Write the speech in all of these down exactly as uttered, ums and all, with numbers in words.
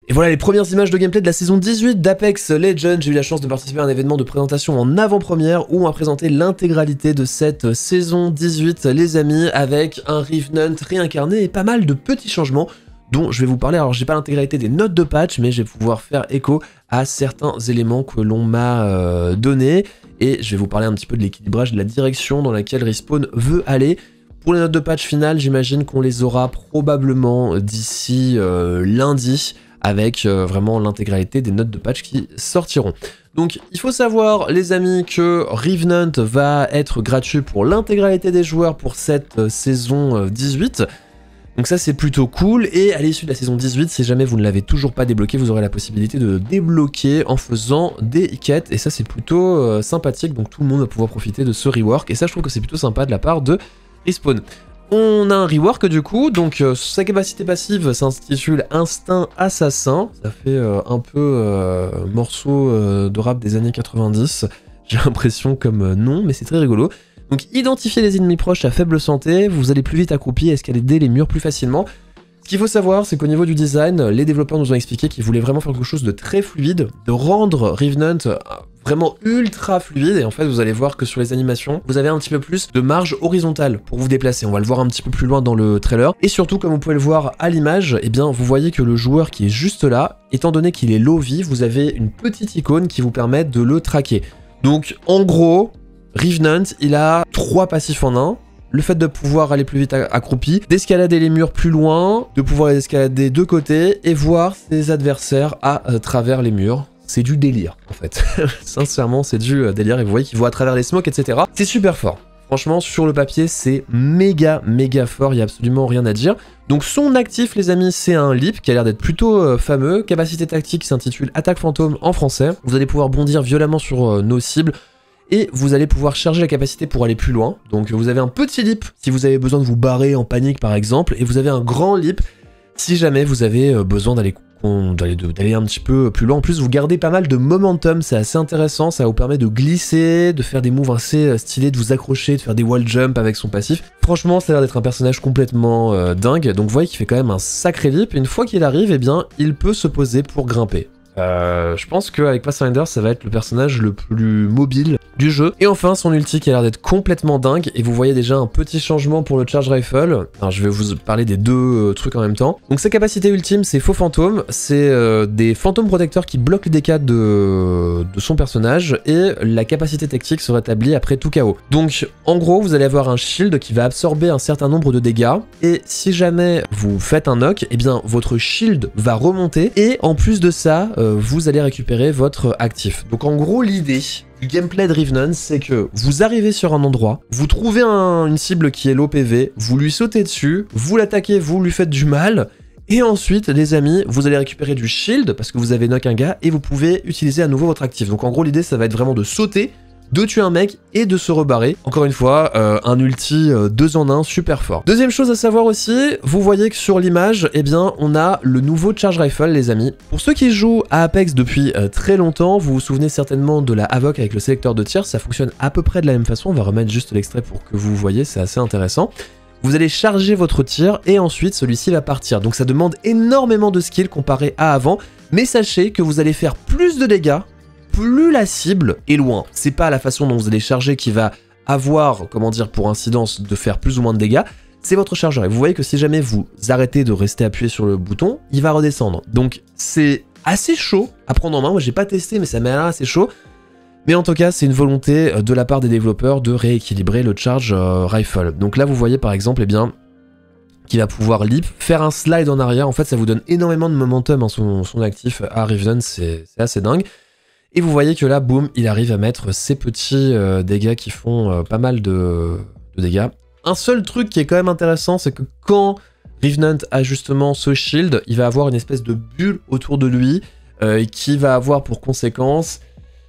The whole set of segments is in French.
Et voilà les premières images de gameplay de la saison dix-huit d'Apex Legends. J'ai eu la chance de participer à un événement de présentation en avant-première où on a présenté l'intégralité de cette saison dix-huit, les amis, avec un Revenant réincarné et pas mal de petits changements dont je vais vous parler. Alors j'ai pas l'intégralité des notes de patch, mais je vais pouvoir faire écho à certains éléments que l'on m'a euh, donnés, et je vais vous parler un petit peu de l'équilibrage, de la direction dans laquelle Respawn veut aller. Pour les notes de patch finales, j'imagine qu'on les aura probablement d'ici euh, lundi, avec euh, vraiment l'intégralité des notes de patch qui sortiront. Donc il faut savoir les amis que Revenant va être gratuit pour l'intégralité des joueurs pour cette euh, saison euh, dix-huit. Donc ça c'est plutôt cool, et à l'issue de la saison dix-huit, si jamais vous ne l'avez toujours pas débloqué, vous aurez la possibilité de le débloquer en faisant des quêtes, et ça c'est plutôt euh, sympathique, donc tout le monde va pouvoir profiter de ce rework, et ça je trouve que c'est plutôt sympa de la part de Respawn. On a un rework du coup, donc euh, sa capacité passive s'intitule Instinct Assassin, ça fait euh, un peu euh, morceau euh, de rap des années quatre-vingt-dix, j'ai l'impression comme euh, nom, mais c'est très rigolo. Donc identifiez les ennemis proches à faible santé, vous allez plus vite accroupi et escalader les murs plus facilement. Ce qu'il faut savoir, c'est qu'au niveau du design, les développeurs nous ont expliqué qu'ils voulaient vraiment faire quelque chose de très fluide, de rendre Revenant vraiment ultra fluide, et en fait vous allez voir que sur les animations, vous avez un petit peu plus de marge horizontale pour vous déplacer. On va le voir un petit peu plus loin dans le trailer, et surtout comme vous pouvez le voir à l'image, eh bien vous voyez que le joueur qui est juste là, étant donné qu'il est low vie, vous avez une petite icône qui vous permet de le traquer. Donc en gros, Revenant, il a trois passifs en un. Le fait de pouvoir aller plus vite accroupi, d'escalader les murs plus loin, de pouvoir les escalader de côté et voir ses adversaires à euh, travers les murs. C'est du délire en fait. Sincèrement, c'est du euh, délire, et vous voyez qu'il voit à travers les smokes, et cetera. C'est super fort. Franchement, sur le papier, c'est méga méga fort, il n'y a absolument rien à dire. Donc son actif, les amis, c'est un leap qui a l'air d'être plutôt euh, fameux. Capacité tactique qui s'intitule Attaque Fantôme en français. Vous allez pouvoir bondir violemment sur euh, nos cibles, et vous allez pouvoir charger la capacité pour aller plus loin. Donc vous avez un petit leap si vous avez besoin de vous barrer en panique par exemple, et vous avez un grand leap si jamais vous avez besoin d'aller d'aller un petit peu plus loin. En plus vous gardez pas mal de momentum, c'est assez intéressant, ça vous permet de glisser, de faire des moves assez stylés, de vous accrocher, de faire des wall jump avec son passif. Franchement ça a l'air d'être un personnage complètement euh, dingue, donc vous voyez qu'il fait quand même un sacré leap, et une fois qu'il arrive, eh bien il peut se poser pour grimper. Euh, je pense qu'avec Pathfinder, ça va être le personnage le plus mobile du jeu. Et enfin, son ulti qui a l'air d'être complètement dingue. Et vous voyez déjà un petit changement pour le Charge Rifle. Alors, je vais vous parler des deux euh, trucs en même temps. Donc, sa capacité ultime, c'est Faux Fantôme. C'est euh, des fantômes protecteurs qui bloquent les dégâts de, de son personnage. Et la capacité tactique se rétablit après tout K O. Donc, en gros, vous allez avoir un shield qui va absorber un certain nombre de dégâts. Et si jamais vous faites un knock, eh bien, votre shield va remonter. Et en plus de ça, euh, vous allez récupérer votre actif. Donc en gros l'idée du gameplay de Revenant, c'est que vous arrivez sur un endroit, vous trouvez un, une cible qui est low P V, vous lui sautez dessus, vous l'attaquez, vous lui faites du mal, et ensuite les amis, vous allez récupérer du shield parce que vous avez knock un gars, et vous pouvez utiliser à nouveau votre actif. Donc en gros l'idée ça va être vraiment de sauter, de tuer un mec et de se rebarrer. Encore une fois, euh, un ulti euh, deux en un super fort. Deuxième chose à savoir aussi, vous voyez que sur l'image, eh bien, on a le nouveau Charge Rifle, les amis. Pour ceux qui jouent à Apex depuis euh, très longtemps, vous vous souvenez certainement de la Havoc avec le sélecteur de tir, ça fonctionne à peu près de la même façon. On va remettre juste l'extrait pour que vous voyez, c'est assez intéressant. Vous allez charger votre tir et ensuite celui-ci va partir. Donc ça demande énormément de skill comparé à avant, mais sachez que vous allez faire plus de dégâts plus la cible est loin. C'est pas la façon dont vous allez charger qui va avoir, comment dire, pour incidence de faire plus ou moins de dégâts, c'est votre chargeur. Et vous voyez que si jamais vous arrêtez de rester appuyé sur le bouton, il va redescendre. Donc c'est assez chaud à prendre en main. Moi j'ai pas testé, mais ça m'a l'air assez chaud. Mais en tout cas, c'est une volonté de la part des développeurs de rééquilibrer le Charge Rifle. Donc là, vous voyez par exemple, eh bien, qu'il va pouvoir leap, faire un slide en arrière. En fait, ça vous donne énormément de momentum en son, son actif à Revenant, c'est assez dingue. Et vous voyez que là, boum, il arrive à mettre ces petits euh, dégâts qui font euh, pas mal de, de dégâts. Un seul truc qui est quand même intéressant, c'est que quand Revenant a justement ce shield, il va avoir une espèce de bulle autour de lui euh, qui va avoir pour conséquence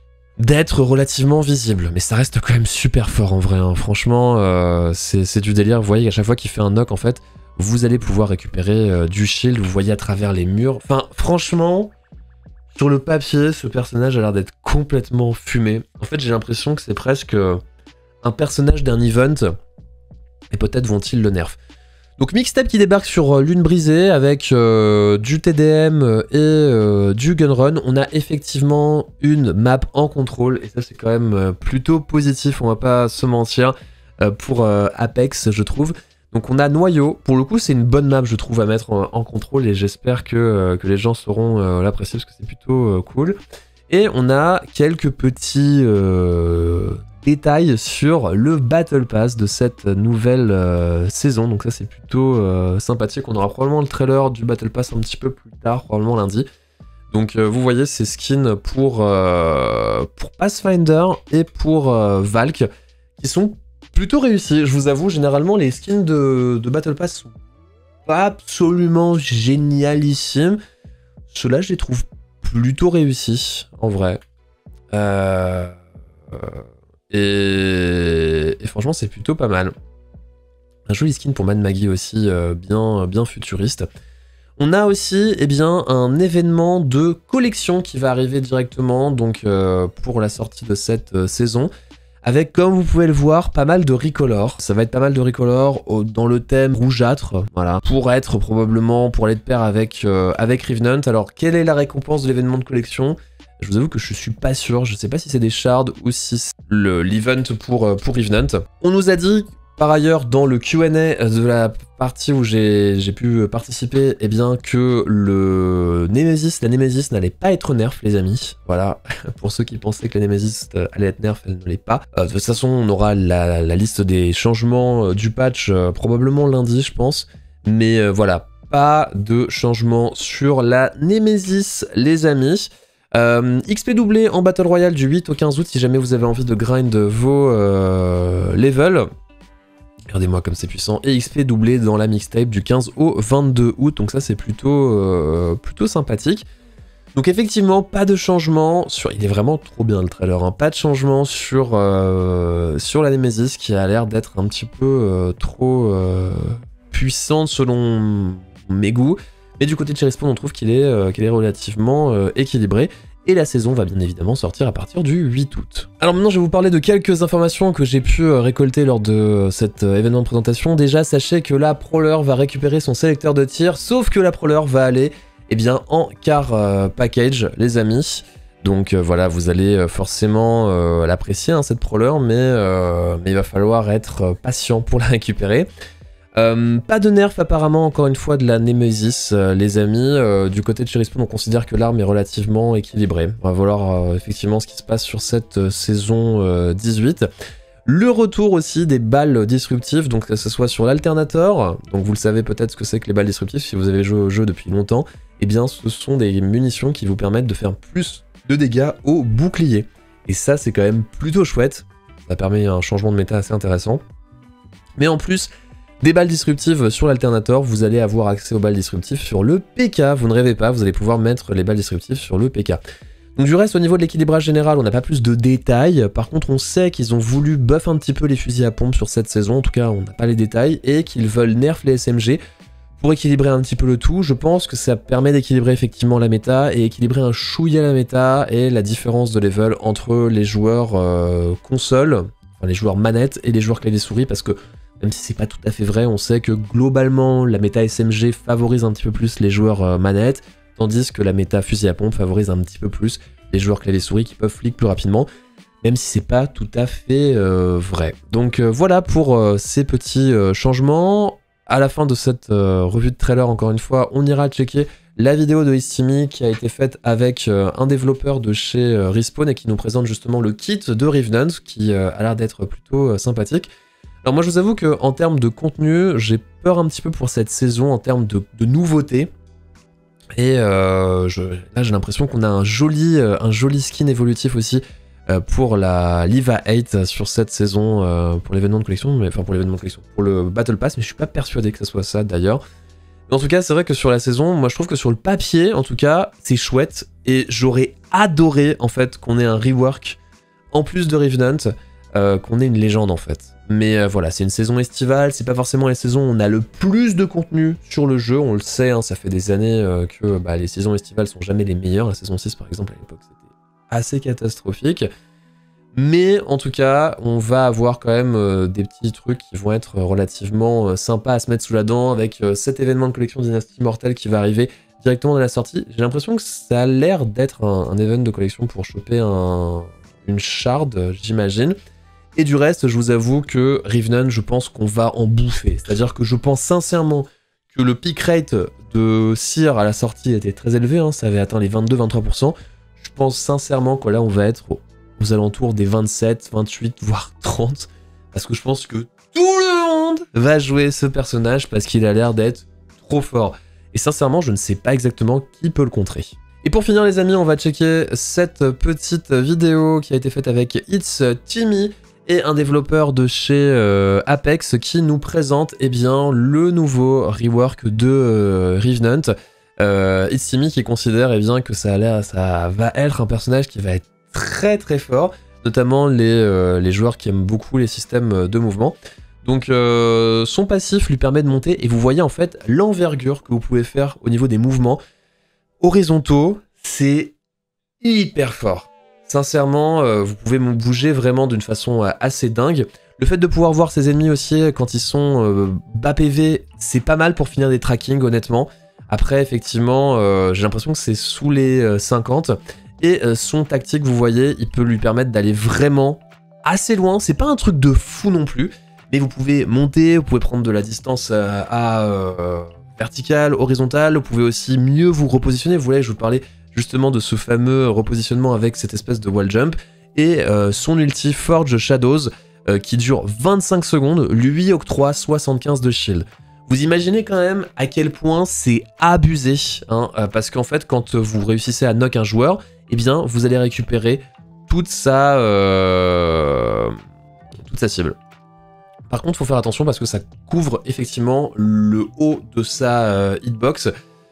d'être relativement visible. Mais ça reste quand même super fort en vrai, hein. Franchement, euh, c'est du délire. Vous voyez qu'à chaque fois qu'il fait un knock, en fait, vous allez pouvoir récupérer euh, du shield, vous voyez à travers les murs. Enfin, franchement... Sur le papier, ce personnage a l'air d'être complètement fumé. En fait, j'ai l'impression que c'est presque un personnage d'un event, et peut-être vont-ils le nerf. Donc mixtape qui débarque sur Lune Brisée avec euh, du T D M et euh, du Gunrun. On a effectivement une map en contrôle et ça c'est quand même plutôt positif, on va pas se mentir, euh, pour euh, Apex je trouve. Donc on a Noyau, pour le coup c'est une bonne map je trouve à mettre en, en contrôle et j'espère que, euh, que les gens sauront euh, l'apprécier parce que c'est plutôt euh, cool. Et on a quelques petits... Euh, détails sur le Battle Pass de cette nouvelle euh, saison, donc ça c'est plutôt euh, sympathique. On aura probablement le trailer du Battle Pass un petit peu plus tard, probablement lundi. Donc euh, vous voyez ces skins pour, euh, pour Pathfinder et pour euh, Valk qui sont plutôt réussis. Je vous avoue, généralement les skins de, de Battle Pass sont pas absolument génialissimes. Ceux-là je les trouve plutôt réussis en vrai. Euh... euh... Et... et franchement c'est plutôt pas mal. Un joli skin pour Mad Maggie aussi, euh, bien, bien futuriste. On a aussi eh bien, un événement de collection qui va arriver directement donc, euh, pour la sortie de cette euh, saison. Avec, comme vous pouvez le voir, pas mal de recolor. Ça va être pas mal de recolor euh, dans le thème rougeâtre, voilà, pour être probablement, pour aller de pair avec, euh, avec Revenant. Alors quelle est la récompense de l'événement de collection ? Je vous avoue que je suis pas sûr, je sais pas si c'est des shards ou si c'est l'event pour, pour Revenant. On nous a dit, par ailleurs, dans le Q and A de la partie où j'ai pu participer, eh bien que le Nemesis, la Nemesis n'allait pas être nerf, les amis. Voilà, pour ceux qui pensaient que la Nemesis allait être nerf, elle ne l'est pas. Euh, de toute façon, on aura la, la liste des changements du patch euh, probablement lundi, je pense. Mais euh, voilà, pas de changement sur la Nemesis, les amis. Euh, X P doublé en Battle Royale du huit au quinze août si jamais vous avez envie de grind vos euh, levels. Regardez-moi comme c'est puissant. Et X P doublé dans la mixtape du quinze au vingt-deux août. Donc ça c'est plutôt, euh, plutôt sympathique. Donc effectivement pas de changement sur... Il est vraiment trop bien le trailer. Hein. Pas de changement sur, euh, sur la Nemesis qui a l'air d'être un petit peu euh, trop euh, puissante selon mes goûts. Mais du côté de Cherry Spawn, on trouve qu'il est, euh, qu'il est relativement euh, équilibré. Et la saison va bien évidemment sortir à partir du huit août. Alors maintenant, je vais vous parler de quelques informations que j'ai pu euh, récolter lors de euh, cet euh, événement de présentation. Déjà, sachez que la Prowler va récupérer son sélecteur de tir, sauf que la Prowler va aller eh bien, en car euh, package, les amis. Donc euh, voilà, vous allez euh, forcément euh, l'apprécier, hein, cette Prowler, mais, euh, mais il va falloir être patient pour la récupérer. Euh, pas de nerf apparemment encore une fois de la Nemesis euh, les amis, euh, du côté de Cherry Spawn on considère que l'arme est relativement équilibrée. On va voir euh, effectivement ce qui se passe sur cette euh, saison euh, dix-huit. Le retour aussi des balles disruptives, donc que ce soit sur l'alternator, donc vous le savez peut-être ce que c'est que les balles disruptives si vous avez joué au jeu depuis longtemps, et eh bien ce sont des munitions qui vous permettent de faire plus de dégâts au bouclier. Et ça c'est quand même plutôt chouette, ça permet un changement de méta assez intéressant. Mais en plus, des balles disruptives sur l'alternator, vous allez avoir accès aux balles disruptives sur le P K. Vous ne rêvez pas, vous allez pouvoir mettre les balles disruptives sur le P K. Donc du reste, au niveau de l'équilibrage général, on n'a pas plus de détails. Par contre, on sait qu'ils ont voulu buff un petit peu les fusils à pompe sur cette saison. En tout cas, on n'a pas les détails. Et qu'ils veulent nerf les S M G pour équilibrer un petit peu le tout. Je pense que ça permet d'équilibrer effectivement la méta et équilibrer un chouïa la méta et la différence de level entre les joueurs euh, console, enfin les joueurs manettes et les joueurs clavier-souris, parce que même si c'est pas tout à fait vrai, on sait que globalement la méta S M G favorise un petit peu plus les joueurs euh, manettes, tandis que la méta fusil à pompe favorise un petit peu plus les joueurs clavier-souris qui peuvent flic plus rapidement, même si c'est pas tout à fait euh, vrai. Donc euh, voilà pour euh, ces petits euh, changements. À la fin de cette euh, revue de trailer, encore une fois, on ira checker la vidéo de Istimi qui a été faite avec euh, un développeur de chez euh, Respawn et qui nous présente justement le kit de Revenant qui euh, a l'air d'être plutôt euh, sympathique. Alors moi je vous avoue qu'en termes de contenu, j'ai peur un petit peu pour cette saison en termes de, de nouveautés. Et euh, je, là j'ai l'impression qu'on a un joli, euh, un joli skin évolutif aussi euh, pour la Liva huit sur cette saison, euh, pour l'événement de collection, mais enfin pour l'événement de collection, pour le Battle Pass, mais je suis pas persuadé que ce soit ça d'ailleurs. Mais en tout cas c'est vrai que sur la saison, moi je trouve que sur le papier en tout cas, c'est chouette. Et j'aurais adoré en fait qu'on ait un rework en plus de Revenant, euh, qu'on ait une légende en fait. Mais euh, voilà, c'est une saison estivale, c'est pas forcément les saisons où on a le plus de contenu sur le jeu, on le sait, hein, ça fait des années euh, que bah, les saisons estivales sont jamais les meilleures. La saison six par exemple à l'époque c'était assez catastrophique. Mais en tout cas, on va avoir quand même euh, des petits trucs qui vont être relativement euh, sympas à se mettre sous la dent avec euh, cet événement de collection Dynasty Immortelle qui va arriver directement dans la sortie. J'ai l'impression que ça a l'air d'être un, un event de collection pour choper un, une shard, j'imagine. Et du reste, je vous avoue que Revenant, je pense qu'on va en bouffer. C'est-à-dire que je pense sincèrement que le pick rate de Seer à la sortie était très élevé, hein, ça avait atteint les vingt-deux à vingt-trois pour cent. Je pense sincèrement que là, on va être aux alentours des vingt-sept, vingt-huit, voire trente. Parce que je pense que tout le monde va jouer ce personnage parce qu'il a l'air d'être trop fort. Et sincèrement, je ne sais pas exactement qui peut le contrer. Et pour finir les amis, on va checker cette petite vidéo qui a été faite avec It's Timmy et un développeur de chez euh, Apex qui nous présente eh bien, le nouveau rework de euh, Revenant. Euh, It's Timmy qui considère eh bien, que ça, a l'air, ça va être un personnage qui va être très très fort, notamment les, euh, les joueurs qui aiment beaucoup les systèmes de mouvement. Donc euh, son passif lui permet de monter et vous voyez en fait l'envergure que vous pouvez faire au niveau des mouvements horizontaux, c'est hyper fort. Sincèrement, euh, vous pouvez bouger vraiment d'une façon euh, assez dingue. Le fait de pouvoir voir ses ennemis aussi quand ils sont euh, bas P V, c'est pas mal pour finir des trackings honnêtement. Après effectivement, euh, j'ai l'impression que c'est sous les euh, cinquante. Et euh, son tactique, vous voyez, il peut lui permettre d'aller vraiment assez loin. C'est pas un truc de fou non plus. Mais vous pouvez monter, vous pouvez prendre de la distance euh, à euh, verticale, horizontale, vous pouvez aussi mieux vous repositionner. Vous voyez, je vous parlais justement de ce fameux repositionnement avec cette espèce de wall jump. Et euh, son ulti Forge Shadows, euh, qui dure vingt-cinq secondes, lui octroie soixante-quinze de shield. Vous imaginez quand même à quel point c'est abusé, hein, euh, parce qu'en fait, quand vous réussissez à knock un joueur, eh bien, vous allez récupérer toute sa, euh, toute sa cible. Par contre, il faut faire attention parce que ça couvre effectivement le haut de sa euh, hitbox.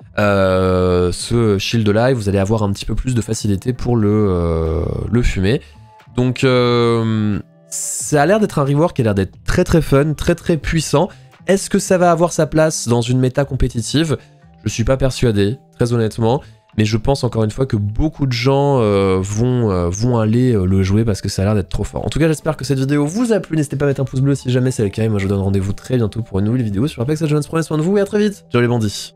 Euh, ce shield-là, et vous allez avoir un petit peu plus de facilité pour le, euh, le fumer. Donc, euh, ça a l'air d'être un rework qui a l'air d'être très très fun, très très puissant. Est-ce que ça va avoir sa place dans une méta compétitive? Je suis pas persuadé, très honnêtement. Mais je pense encore une fois que beaucoup de gens euh, vont, euh, vont aller euh, le jouer parce que ça a l'air d'être trop fort. En tout cas, j'espère que cette vidéo vous a plu. N'hésitez pas à mettre un pouce bleu si jamais c'est le cas. Et moi, je vous donne rendez-vous très bientôt pour une nouvelle vidéo sur Apex Legends. Prenez soin de vous et à très vite. Ciao les bandits.